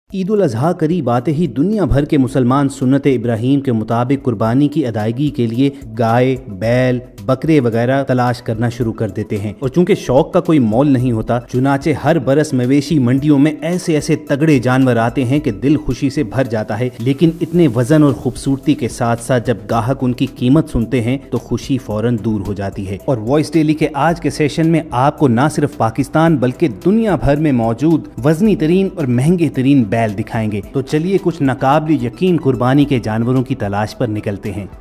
ईद उल अजहा करीब आते ही दुनिया भर के मुसलमान सुन्नत इब्राहीम के मुताबिक कुर्बानी की अदायगी के लिए गाय, बैल, बकरे वगैरह तलाश करना शुरू कर देते हैं। और चूंकि शौक का कोई मोल नहीं होता, चुनाचे हर बरस मवेशी मंडियों में ऐसे ऐसे तगड़े जानवर आते हैं कि दिल खुशी से भर जाता है। लेकिन इतने वजन और खूबसूरती के साथ साथ जब ग्राहक उनकी कीमत सुनते हैं तो खुशी फौरन दूर हो जाती है। और वॉइस डेली के आज के सेशन में आपको न सिर्फ पाकिस्तान बल्कि दुनिया भर में मौजूद वजनी तरीन और महंगे तरीन बैल दिखाएंगे। तो चलिए कुछ नाकाबिल यकीन कुर्बानी के जानवरों की तलाश पर निकलते हैं।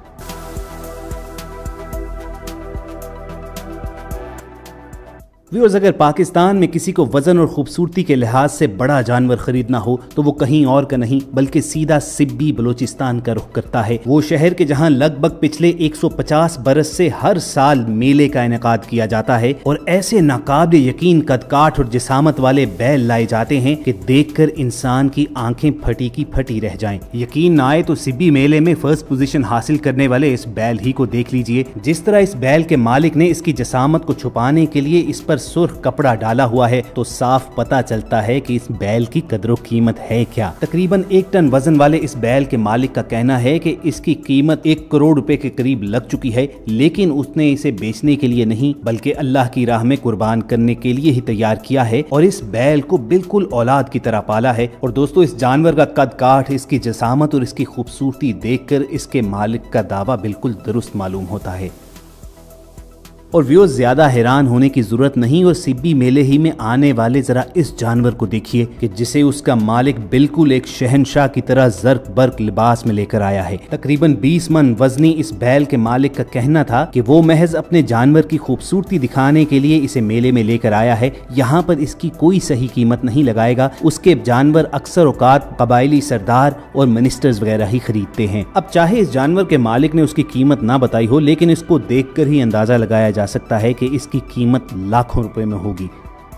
व्यूअर्स, अगर पाकिस्तान में किसी को वजन और खूबसूरती के लिहाज से बड़ा जानवर खरीदना हो तो वो कहीं और का नहीं बल्कि सीधा सिब्बी बलोचिस्तान का रुख करता है। वो शहर के जहां लगभग पिछले 150 बरस से हर साल मेले का इनेकाद किया जाता है और ऐसे नाकाबिल यकीन कदकाठ और जिसामत वाले बैल लाए जाते हैं कि देखकर इंसान की आंखें फटी की फटी रह जाएं। यकीन ना आए तो सिब्बी मेले में फर्स्ट पोजीशन हासिल करने वाले इस बैल ही को देख लीजिए। जिस तरह इस बैल के मालिक ने इसकी जिसामत को छुपाने के लिए इस पर सुर्ख कपड़ा डाला हुआ है तो साफ पता चलता है कि इस बैल की कदर कीमत है क्या। तकरीबन 1 टन वजन वाले इस बैल के मालिक का कहना है कि इसकी कीमत 1 करोड़ रुपए के करीब लग चुकी है, लेकिन उसने इसे बेचने के लिए नहीं बल्कि अल्लाह की राह में कुर्बान करने के लिए ही तैयार किया है और इस बैल को बिल्कुल औलाद की तरह पाला है। और दोस्तों, इस जानवर का कद काठ, इसकी जसामत और इसकी खूबसूरती देखकर इसके मालिक का दावा बिल्कुल दुरुस्त मालूम होता है। और व्यूअर्स, ज्यादा हैरान होने की जरूरत नहीं और सिब्बी मेले ही में आने वाले जरा इस जानवर को देखिए कि जिसे उसका मालिक बिल्कुल एक शहनशाह की तरह जर्क बर्क लिबास में लेकर आया है। तकरीबन 20 मन वजनी इस बैल के मालिक का कहना था कि वो महज अपने जानवर की खूबसूरती दिखाने के लिए इसे मेले में लेकर आया है। यहाँ पर इसकी कोई सही कीमत नहीं लगाएगा। उसके जानवर अक्सर औकात कबायली सरदार और मिनिस्टर्स वगैरह ही खरीदते हैं। अब चाहे इस जानवर के मालिक ने उसकी कीमत ना बताई हो, लेकिन इसको देखकर ही अंदाजा लगाया जा सकता है कि इसकी कीमत लाखों रुपए में होगी।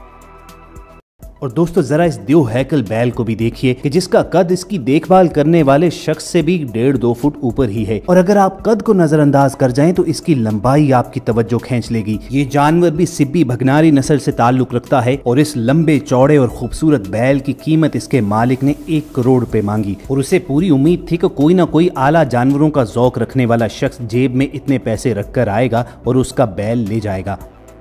और दोस्तों, जरा इस देव हैकल बैल को भी देखिए कि जिसका कद इसकी देखभाल करने वाले शख्स से भी 1.5-2 फुट ऊपर ही है। और अगर आप कद को नजरअंदाज कर जाएं तो इसकी लंबाई आपकी तवज्जो खींच लेगी। ये जानवर भी सिब्बी भगनारी नस्ल से ताल्लुक रखता है और इस लंबे चौड़े और खूबसूरत बैल की कीमत इसके मालिक ने 1 करोड़ रुपए मांगी। और उसे पूरी उम्मीद थी कि कोई ना कोई आला जानवरों का जौक रखने वाला शख्स जेब में इतने पैसे रखकर आएगा और उसका बैल ले जाएगा।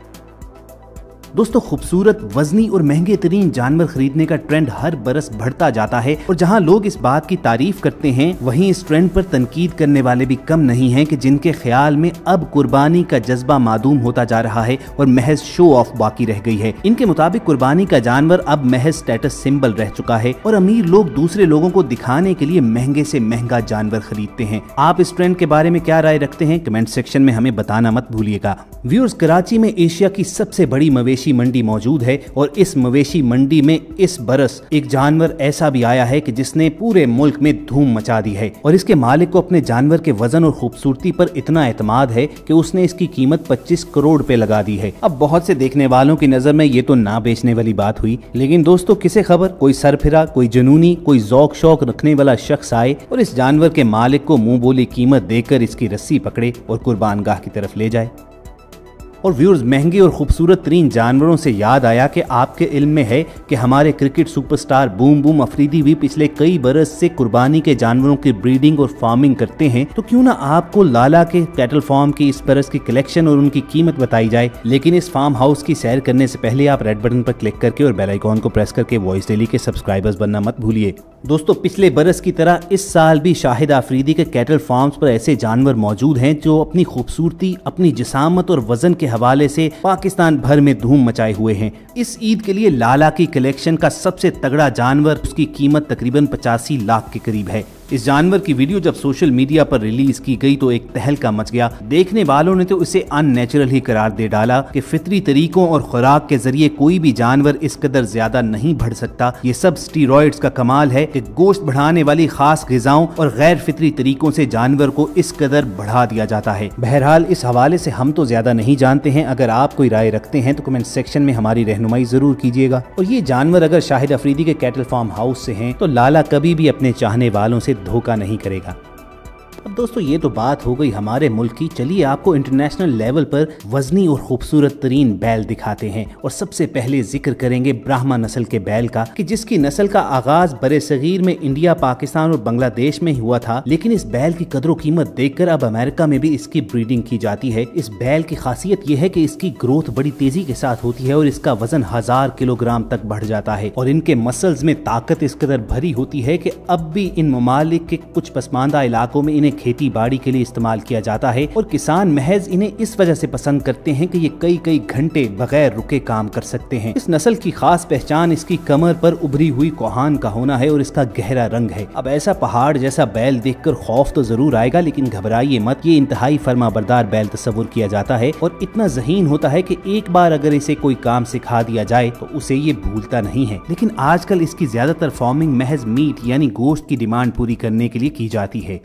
दोस्तों, खूबसूरत, वजनी और महंगे तरीन जानवर खरीदने का ट्रेंड हर बरस बढ़ता जाता है और जहां लोग इस बात की तारीफ करते हैं वहीं इस ट्रेंड पर तनकीद करने वाले भी कम नहीं हैं कि जिनके ख्याल में अब कुर्बानी का जज्बा मादूम होता जा रहा है और महज शो ऑफ बाकी रह गई है। इनके मुताबिक कुर्बानी का जानवर अब महज स्टेटस सिंबल रह चुका है और अमीर लोग दूसरे लोगों को दिखाने के लिए महंगे से महंगा जानवर खरीदते हैं। आप इस ट्रेंड के बारे में क्या राय रखते हैं? कमेंट सेक्शन में हमें बताना मत भूलिएगा। व्यूअर्स, कराची में एशिया की सबसे बड़ी मवेशी मंडी मौजूद है और इस मवेशी मंडी में इस बरस एक जानवर ऐसा भी आया है कि जिसने पूरे मुल्क में धूम मचा दी है। और इसके मालिक को अपने जानवर के वजन और खूबसूरती पर इतना एतमाद है कि उसने इसकी कीमत 25 करोड़ रुपए लगा दी है। अब बहुत से देखने वालों की नजर में ये तो ना बेचने वाली बात हुई, लेकिन दोस्तों, किसे खबर, कोई सरफिरा, कोई जुनूनी, कोई जौक शौक रखने वाला शख्स आए और इस जानवर के मालिक को मुंह बोली कीमत देकर इसकी रस्सी पकड़े और कुर्बानगाह की तरफ ले जाए। और व्यूअर्स, महंगे और खूबसूरत तरीन जानवरों से याद आया कि आपके इल्म में है कि हमारे cricket superstar boom boom Afridi भी पिछले कई बरस से कुर्बानी के जानवरों की ब्रीडिंग और फार्मिंग करते हैं। तो क्यों ना आपको लाला के कैटल फार्म की इस बरस की कलेक्शन और उनकी कीमत बताई जाए। लेकिन इस फार्म हाउस की सैर करने से पहले आप रेड बटन पर क्लिक करके और बेल आइकॉन को प्रेस करके वॉइस डेली के सब्सक्राइबर्स बनना मत भूलिए। दोस्तों, पिछले बरस की तरह इस साल भी शाहिद अफरीदी के कैटल फार्म्स पर ऐसे जानवर मौजूद हैं जो अपनी खूबसूरती, अपनी जिसामत और वजन के हवाले से पाकिस्तान भर में धूम मचाए हुए हैं। इस ईद के लिए लाला की कलेक्शन का सबसे तगड़ा जानवर, उसकी कीमत तकरीबन 85 लाख के करीब है। इस जानवर की वीडियो जब सोशल मीडिया पर रिलीज की गई तो एक तहलका मच गया। देखने वालों ने तो इसे अननेचुरल ही करार दे डाला कि फितरी तरीकों और खुराक के जरिए कोई भी जानवर इस कदर ज्यादा नहीं बढ़ सकता। ये सब स्टीरॉइड्स का कमाल है कि गोश्त बढ़ाने वाली खास ग़िज़ाओं और गैर फितरी तरीकों से जानवर को इस कदर बढ़ा दिया जाता है। बहरहाल, इस हवाले से हम तो ज्यादा नहीं जानते हैं। अगर आप कोई राय रखते हैं तो कमेंट सेक्शन में हमारी रहनुमाई जरूर कीजिएगा। और ये जानवर अगर शाहिद अफरीदी के कैटल फार्म हाउस से हैं तो लाला कभी भी अपने चाहने वालों से धोखा नहीं करेगा। अब दोस्तों ये तो बात हो गई हमारे मुल्क की, चलिए आपको इंटरनेशनल लेवल पर वजनी और खूबसूरत तरीन बैल दिखाते हैं। और सबसे पहले जिक्र करेंगे ब्राह्मा नस्ल के बैल का, कि जिसकी नस्ल का आगाज बरे-सगीर में इंडिया, पाकिस्तान और बांग्लादेश में हुआ था, लेकिन इस बैल की कदर कीमत देखकर अब अमेरिका में भी इसकी ब्रीडिंग की जाती है। इस बैल की खासियत यह है कि इसकी ग्रोथ बड़ी तेजी के साथ होती है और इसका वजन 1000 किलोग्राम तक बढ़ जाता है और इनके मसल्स में ताकत इस कदर भरी होती है कि अब भी इन ममालिक के कुछ पसमानदा इलाकों में इन्हें खेती बाड़ी के लिए इस्तेमाल किया जाता है और किसान महज इन्हें इस वजह से पसंद करते हैं कि ये कई घंटे बगैर रुके काम कर सकते हैं। इस नस्ल की खास पहचान इसकी कमर पर उभरी हुई कोहान का होना है और इसका गहरा रंग है। अब ऐसा पहाड़ जैसा बैल देखकर खौफ तो जरूर आएगा, लेकिन घबराइए मत, ये इंतहाई फर्माबरदार बैल तस्वुर किया जाता है और इतना ज़हीन होता है कि एक बार अगर इसे कोई काम सिखा दिया जाए तो उसे ये भूलता नहीं है। लेकिन आजकल इसकी ज्यादातर फार्मिंग महज मीट यानी गोश्त की डिमांड पूरी करने के लिए की जाती है।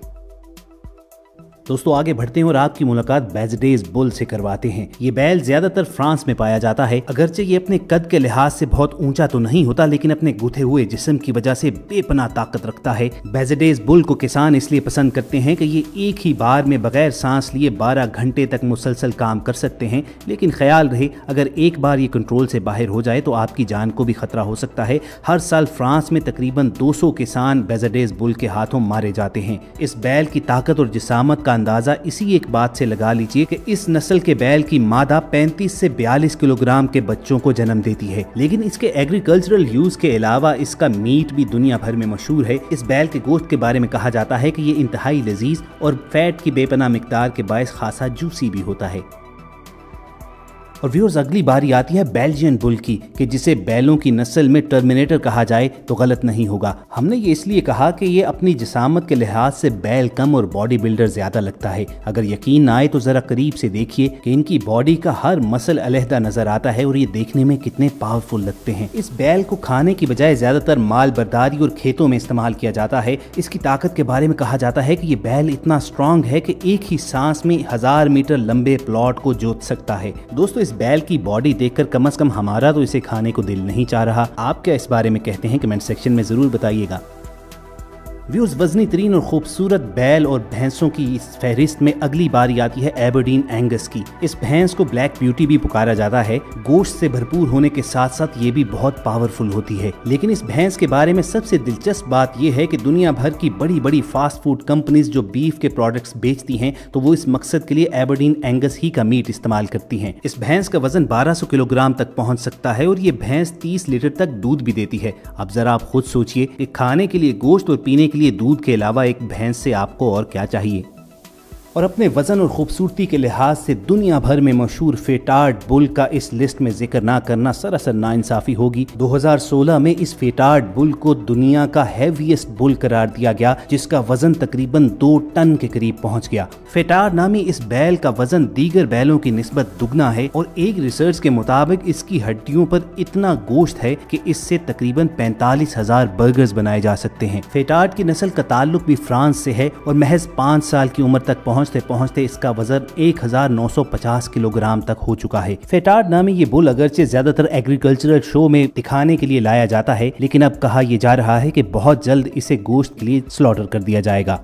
दोस्तों आगे बढ़ते हैं और आपकी मुलाकात बेजडेज बुल से करवाते हैं। ये बैल ज्यादातर फ्रांस में पाया जाता है। अगरचे ये अपने कद के लिहाज से बहुत ऊंचा तो नहीं होता, लेकिन अपने गुथे हुए जिस्म की वजह से बेपनाह ताकत रखता है। बेजडेज बुल को किसान इसलिए पसंद करते हैं कि ये एक ही बार में बगैर सांस लिए 12 घंटे तक मुसलसल काम कर सकते हैं। लेकिन ख्याल रहे, अगर एक बार ये कंट्रोल से बाहर हो जाए तो आपकी जान को भी खतरा हो सकता है। हर साल फ्रांस में तकरीबन 200 किसान बेजडेज बुल के हाथों मारे जाते हैं। इस बैल की ताकत और जिसामत का अंदाजा इसी एक बात से लगा लीजिए कि इस नस्ल के बैल की मादा 35 से 42 किलोग्राम के बच्चों को जन्म देती है। लेकिन इसके एग्रीकल्चरल यूज के अलावा इसका मीट भी दुनिया भर में मशहूर है। इस बैल के गोश्त के बारे में कहा जाता है कि ये इंतहाई लजीज और फैट की बेपनाह मिकदार के बायस खासा जूसी भी होता है। और व्यूअर्स अगली बारी आती है बेल्जियन बुल की, कि जिसे बैलों की नस्ल में टर्मिनेटर कहा जाए तो गलत नहीं होगा। हमने ये इसलिए कहा कि ये अपनी जिसामत के लिहाज से बैल कम और बॉडी बिल्डर ज्यादा लगता है। अगर यकीन ना आए तो जरा करीब से देखिए कि इनकी बॉडी का हर मसल अलहदा नजर आता है और ये देखने में कितने पावरफुल लगते हैं। इस बैल को खाने की बजाय ज्यादातर माल बर्दारी और खेतों में इस्तेमाल किया जाता है। इसकी ताकत के बारे में कहा जाता है कि ये बैल इतना स्ट्रॉन्ग है कि एक ही सांस में 1000 मीटर लंबे प्लॉट को जोत सकता है। दोस्तों इस बैल की बॉडी देखकर कम से कम हमारा तो इसे खाने को दिल नहीं चाह रहा। आप क्या इस बारे में कहते हैं? कमेंट सेक्शन में जरूर बताइएगा। व्यूज वजनी तरीन और खूबसूरत बैल और भैंसों की इस फहरिस्त में अगली बारी आती है एबरडीन एंगस की। इस भैंस को ब्लैक ब्यूटी भी पुकारा जाता है। गोश्त से भरपूर होने के साथ साथ ये भी बहुत पावरफुल होती है। लेकिन इस भैंस के बारे में सबसे दिलचस्प बात यह है कि दुनिया भर की बड़ी बड़ी फास्ट फूड कंपनीज जो बीफ के प्रोडक्ट्स बेचती हैं तो वो इस मकसद के लिए एबरडीन एंगस ही का मीट इस्तेमाल करती हैं। इस भैंस का वजन 1200 किलोग्राम तक पहुंच सकता है और ये भैंस 30 लीटर तक दूध भी देती है। अब जरा आप खुद सोचिए कि खाने के लिए गोश्त और पीने के लिए दूध के अलावा एक भैंस से आपको और क्या चाहिए। और अपने वजन और खूबसूरती के लिहाज से दुनिया भर में मशहूर फेटार्ड बुल का इस लिस्ट में जिक्र ना करना सरासर नाइंसाफी होगी। 2016 में इस फेटार्ड बुल को दुनिया का हैवीएस्ट बुल करार दिया गया, जिसका वजन तकरीबन 2 टन के करीब पहुंच गया। फेटार्ड नामी इस बैल का वजन दीगर बैलों की निस्बत दुगना है और एक रिसर्च के मुताबिक इसकी हड्डियों पर इतना गोश्त है कि इससे तकरीबन 45,000 बर्गर्स बनाए जा सकते हैं। फेटार्ड की नस्ल का ताल्लुक भी फ्रांस से है और महज 5 साल की उम्र तक पहुंचते इसका वजन 1950 किलोग्राम तक हो चुका है। फेटार्ड नामी ये बुल अगरचे ज्यादातर एग्रीकल्चरल शो में दिखाने के लिए लाया जाता है, लेकिन अब कहा यह जा रहा है कि बहुत जल्द इसे गोश्त के लिए स्लॉटर कर दिया जाएगा।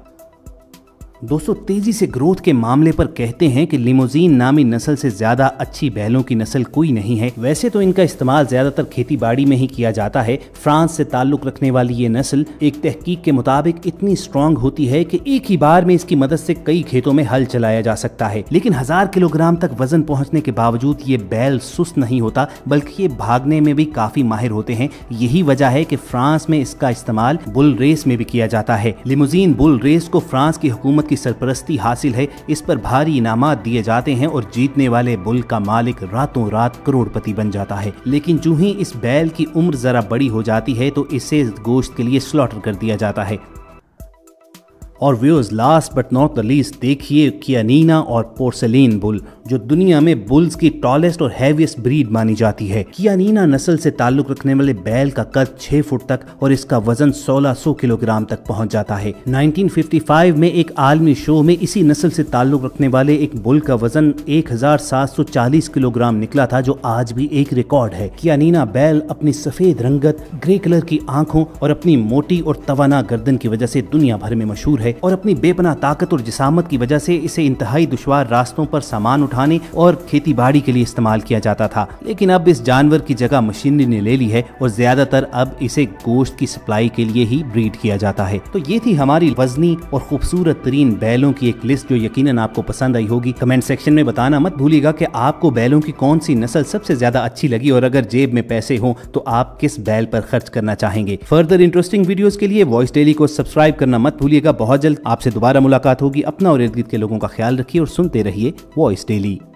दोस्तों तेजी से ग्रोथ के मामले पर कहते हैं कि लिमोजीन नामी नस्ल से ज्यादा अच्छी बैलों की नस्ल कोई नहीं है। वैसे तो इनका इस्तेमाल ज्यादातर खेती बाड़ी में ही किया जाता है। फ्रांस से ताल्लुक रखने वाली ये नस्ल एक तहकीक के मुताबिक इतनी स्ट्रॉन्ग होती है कि एक ही बार में इसकी मदद से कई खेतों में हल चलाया जा सकता है। लेकिन 1000 किलोग्राम तक वजन पहुंचने के बावजूद ये बैल सुस्त नहीं होता, बल्कि ये भागने में भी काफी माहिर होते हैं। यही वजह है कि फ्रांस में इसका इस्तेमाल बुल रेस में भी किया जाता है। लिमोजीन बुल रेस को फ्रांस की हुकूमत की सरपरस्ती हासिल है। इस पर भारी इनामात दिए जाते हैं और जीतने वाले बुल का मालिक रातों रात करोड़पति बन जाता है। लेकिन जो ही इस बैल की उम्र जरा बड़ी हो जाती है तो इसे गोश्त के लिए स्लॉटर कर दिया जाता है। और viewers last but not the least देखिए कियानीना और पोर्सेलिन बुल, जो दुनिया में बुल्स की टॉलेस्ट और हैवीएस्ट ब्रीड मानी जाती है। कियानीना नस्ल से ताल्लुक रखने वाले बैल का कद 6 फुट तक और इसका वजन 1600 किलोग्राम तक पहुंच जाता है। 1955 में एक आलमी शो में इसी नस्ल से ताल्लुक रखने वाले एक बुल का वजन 1740 किलोग्राम निकला था, जो आज भी एक रिकॉर्ड है। कियानीना बैल अपनी सफेद रंगत, ग्रे कलर की आंखों और अपनी मोटी और तवाना गर्दन की वजह से दुनिया भर में मशहूर है। है और अपनी बेपनाह ताकत और जिसामत की वजह से इसे इंतहाई दुश्वार रास्तों पर सामान उठाने और खेती बाड़ी के लिए इस्तेमाल किया जाता था। लेकिन अब इस जानवर की जगह मशीनरी ने ले ली है और ज्यादातर अब इसे गोश्त की सप्लाई के लिए ही ब्रीड किया जाता है। तो ये थी हमारी वजनी और खूबसूरत तरीन बैलों की एक लिस्ट जो यकीनन आपको पसंद आई होगी। कमेंट सेक्शन में बताना मत भूलिएगा कि आपको बैलों की कौन सी नस्ल सबसे ज्यादा अच्छी लगी और अगर जेब में पैसे हो तो आप किस बैल पर खर्च करना चाहेंगे। फर्दर इंटरेस्टिंग वीडियोस के लिए वॉइस डेली को सब्सक्राइब करना मत भूलिएगा। बहुत जल्द आपसे दोबारा मुलाकात होगी। अपना और इर्द गिर्द के लोगों का ख्याल रखिए और सुनते रहिए वॉइस डेली।